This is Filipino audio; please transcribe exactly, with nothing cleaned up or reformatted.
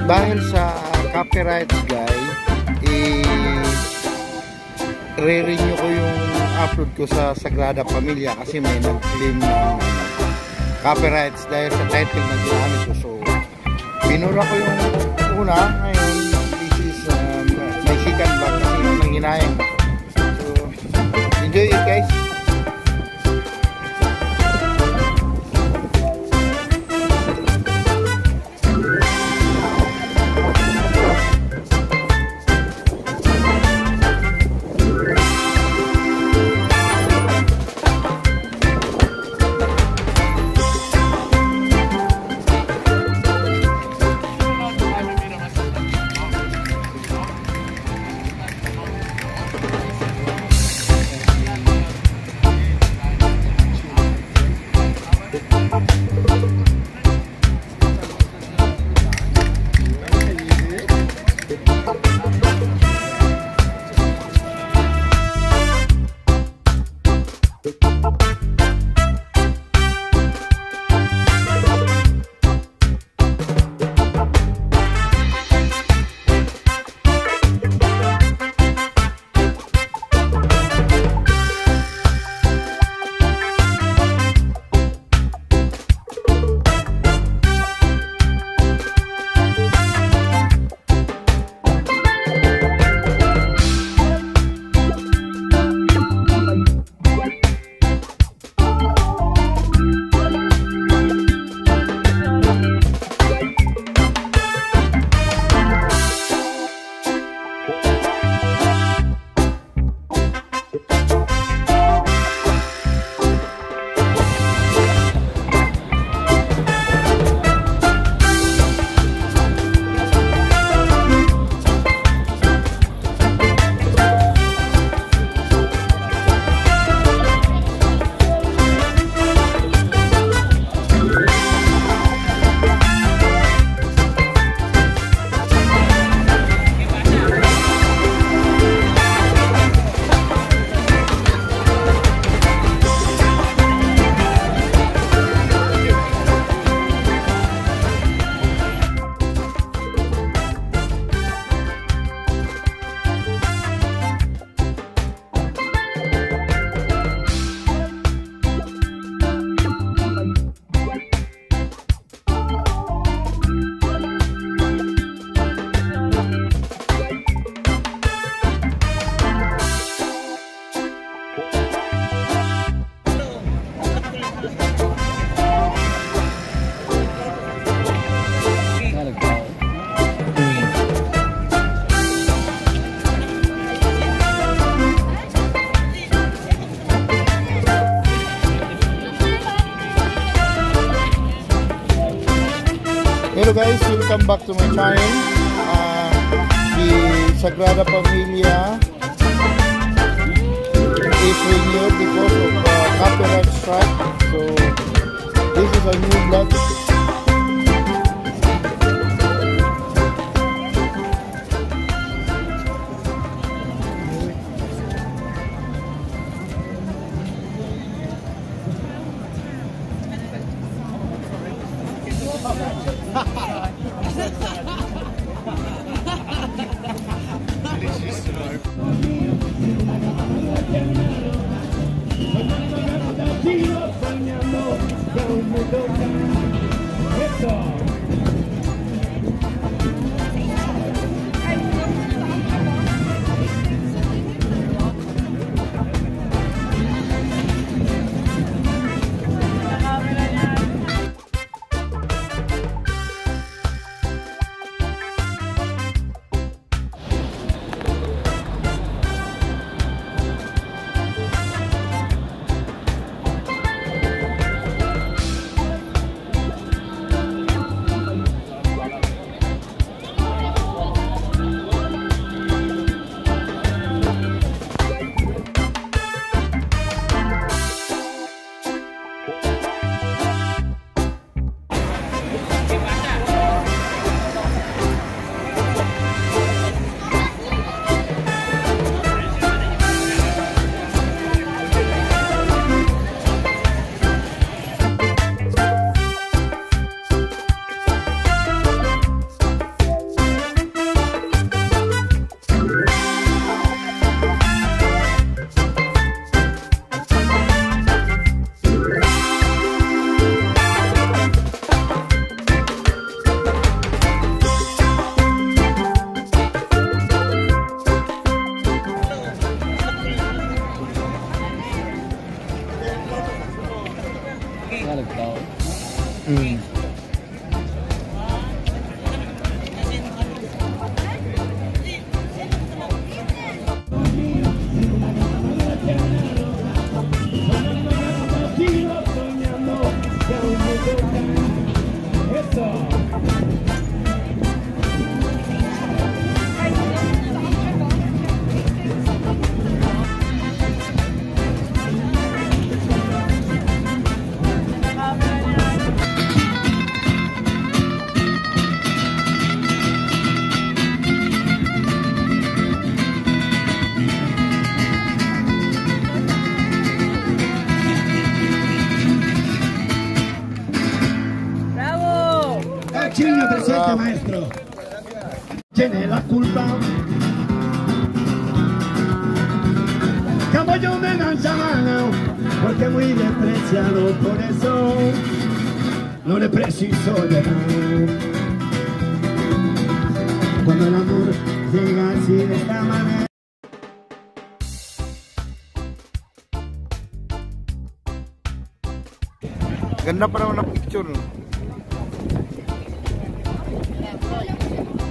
dahil sa copyrights guy, i-re-renew ko yung upload ko sa Sagrada Familia kasi may nag-claim ng copyrights dahil sa title na ginamit ko. So, binura ko yung una. Ngayon, this is um, my second vlog kasi nanginayang ako. So, enjoy it guys! Hello guys, welcome back to my channel. Uh, the Sagrada Familia is renewed because of uh, copyright strike. So this is a new vlog. Mm. Chino presente, maestro. Tiene la culpa. Caballo me dan llamado porque muy despreciado, por eso no le preciso llegar. Cuando el amor llega así de esta manera. Ganda pa naman ang picture.